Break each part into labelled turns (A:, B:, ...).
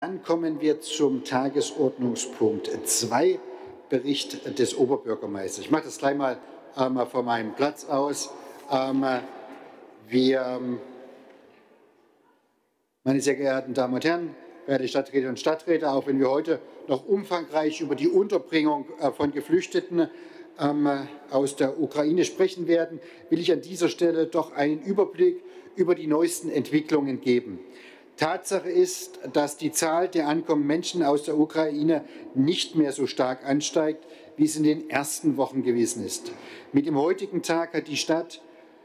A: Dann kommen wir zum Tagesordnungspunkt 2, Bericht des Oberbürgermeisters. Ich mache das gleich mal von meinem Platz aus. Meine sehr geehrten Damen und Herren, werte Stadträtinnen und Stadträte, auch wenn wir heute noch umfangreich über die Unterbringung von Geflüchteten aus der Ukraine sprechen werden, will ich an dieser Stelle doch einen Überblick über die neuesten Entwicklungen geben. Tatsache ist, dass die Zahl der ankommenden Menschen aus der Ukraine nicht mehr so stark ansteigt, wie es in den ersten Wochen gewesen ist. Mit dem heutigen Tag hat die Stadt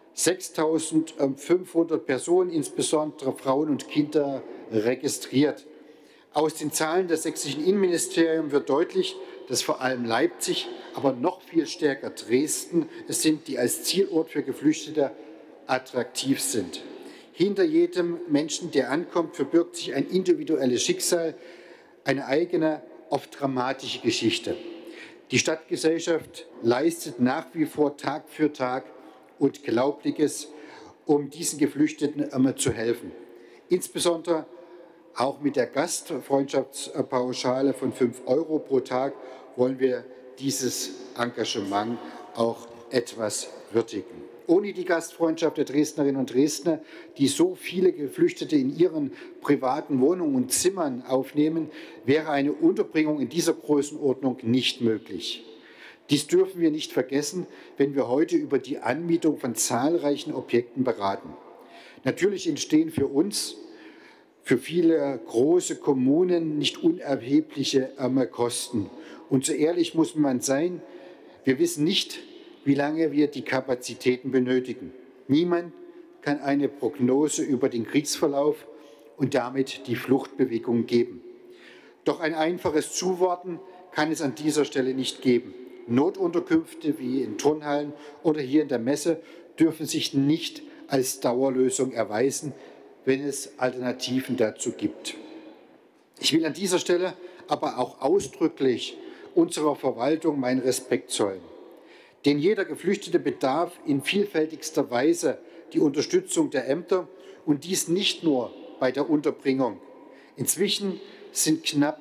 A: 6.500 Personen, insbesondere Frauen und Kinder, registriert. Aus den Zahlen des sächsischen Innenministeriums wird deutlich, dass vor allem Leipzig, aber noch viel stärker Dresden es sind, die als Zielort für Geflüchtete attraktiv sind. Hinter jedem Menschen, der ankommt, verbirgt sich ein individuelles Schicksal, eine eigene, oft dramatische Geschichte. Die Stadtgesellschaft leistet nach wie vor Tag für Tag Unglaubliches, um diesen Geflüchteten zu helfen. Insbesondere auch mit der Gastfreundschaftspauschale von 5 € pro Tag wollen wir dieses Engagement auch etwas würdigen. Ohne die Gastfreundschaft der Dresdnerinnen und Dresdner, die so viele Geflüchtete in ihren privaten Wohnungen und Zimmern aufnehmen, wäre eine Unterbringung in dieser Größenordnung nicht möglich. Dies dürfen wir nicht vergessen, wenn wir heute über die Anmietung von zahlreichen Objekten beraten. Natürlich entstehen für uns, für viele große Kommunen nicht unerhebliche Kosten. Und so ehrlich muss man sein, wir wissen nicht, wie lange wir die Kapazitäten benötigen. Niemand kann eine Prognose über den Kriegsverlauf und damit die Fluchtbewegung geben. Doch ein einfaches Zuwarten kann es an dieser Stelle nicht geben. Notunterkünfte wie in Turnhallen oder hier in der Messe dürfen sich nicht als Dauerlösung erweisen, wenn es Alternativen dazu gibt. Ich will an dieser Stelle aber auch ausdrücklich unserer Verwaltung meinen Respekt zollen. Denn jeder Geflüchtete bedarf in vielfältigster Weise die Unterstützung der Ämter und dies nicht nur bei der Unterbringung. Inzwischen sind knapp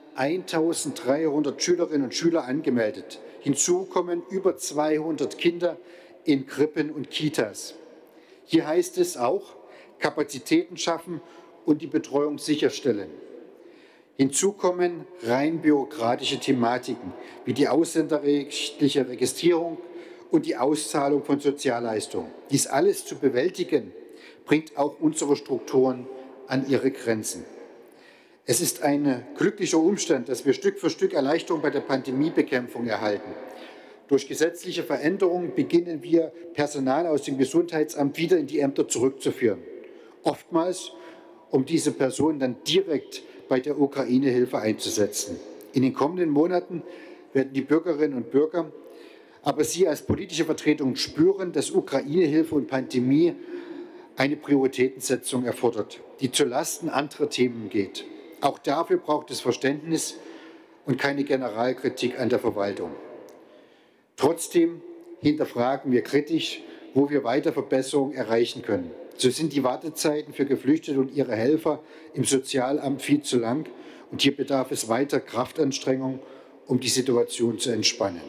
A: 1.300 Schülerinnen und Schüler angemeldet. Hinzu kommen über 200 Kinder in Krippen und Kitas. Hier heißt es auch, Kapazitäten schaffen und die Betreuung sicherstellen. Hinzu kommen rein bürokratische Thematiken wie die ausländerrechtliche Registrierung und die Auszahlung von Sozialleistungen. Dies alles zu bewältigen, bringt auch unsere Strukturen an ihre Grenzen. Es ist ein glücklicher Umstand, dass wir Stück für Stück Erleichterung bei der Pandemiebekämpfung erhalten. Durch gesetzliche Veränderungen beginnen wir, Personal aus dem Gesundheitsamt wieder in die Ämter zurückzuführen. Oftmals, um diese Personen dann direkt bei der Ukraine-Hilfe einzusetzen. In den kommenden Monaten werden die Bürgerinnen und Bürger, aber Sie als politische Vertretung spüren, dass Ukraine-Hilfe und Pandemie eine Prioritätensetzung erfordert, die zulasten anderer Themen geht. Auch dafür braucht es Verständnis und keine Generalkritik an der Verwaltung. Trotzdem hinterfragen wir kritisch, wo wir weiter Verbesserungen erreichen können. So sind die Wartezeiten für Geflüchtete und ihre Helfer im Sozialamt viel zu lang und hier bedarf es weiter Kraftanstrengung, um die Situation zu entspannen.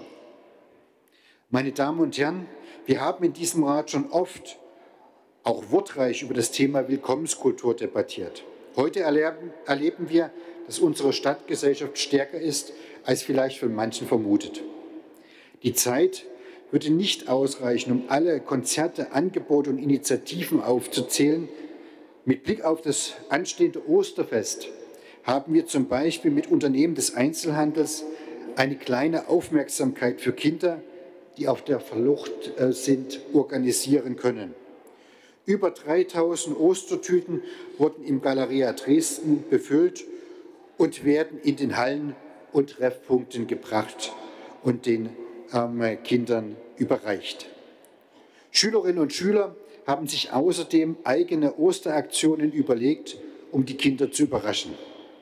A: Meine Damen und Herren, wir haben in diesem Rat schon oft auch wortreich über das Thema Willkommenskultur debattiert. Heute erleben wir, dass unsere Stadtgesellschaft stärker ist, als vielleicht von manchen vermutet. Die Zeit würde nicht ausreichen, um alle Konzerte, Angebote und Initiativen aufzuzählen. Mit Blick auf das anstehende Osterfest haben wir zum Beispiel mit Unternehmen des Einzelhandels eine kleine Aufmerksamkeit für Kinder, die auf der Flucht sind, organisieren können. Über 3.000 Ostertüten wurden im Galeria Dresden befüllt und werden in den Hallen und Treffpunkten gebracht und den Kindern überreicht. Schülerinnen und Schüler haben sich außerdem eigene Osteraktionen überlegt, um die Kinder zu überraschen.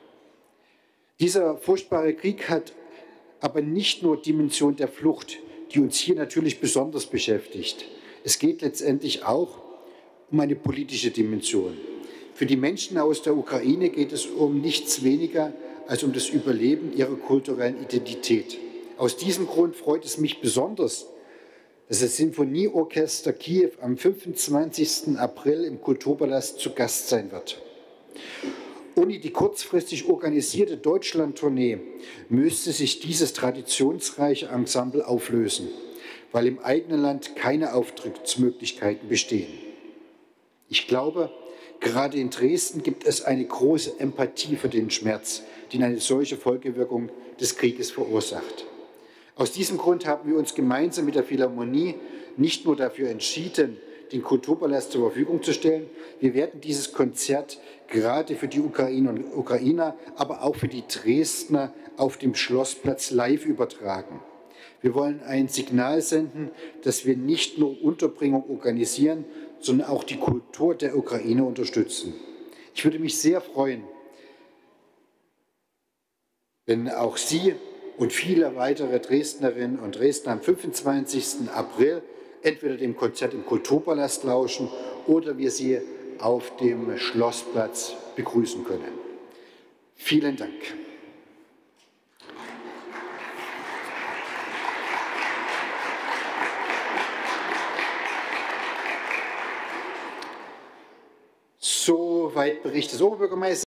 A: Dieser furchtbare Krieg hat aber nicht nur Dimension der Flucht, die uns hier natürlich besonders beschäftigt. Es geht letztendlich auch um eine politische Dimension. Für die Menschen aus der Ukraine geht es um nichts weniger als um das Überleben ihrer kulturellen Identität. Aus diesem Grund freut es mich besonders, dass das Sinfonieorchester Kiew am 25. April im Kulturpalast zu Gast sein wird. Ohne die kurzfristig organisierte Deutschlandtournee müsste sich dieses traditionsreiche Ensemble auflösen, weil im eigenen Land keine Auftrittsmöglichkeiten bestehen. Ich glaube, gerade in Dresden gibt es eine große Empathie für den Schmerz, den eine solche Folgewirkung des Krieges verursacht. Aus diesem Grund haben wir uns gemeinsam mit der Philharmonie nicht nur dafür entschieden, den Kulturpalast zur Verfügung zu stellen. Wir werden dieses Konzert gerade für die Ukrainer und Ukrainer, aber auch für die Dresdner auf dem Schlossplatz live übertragen. Wir wollen ein Signal senden, dass wir nicht nur Unterbringung organisieren, sondern auch die Kultur der Ukraine unterstützen. Ich würde mich sehr freuen, wenn auch Sie und viele weitere Dresdnerinnen und Dresdner am 25. April entweder dem Konzert im Kulturpalast lauschen oder wir Sie auf dem Schlossplatz begrüßen können. Vielen Dank. Soweit Bericht des Oberbürgermeisters.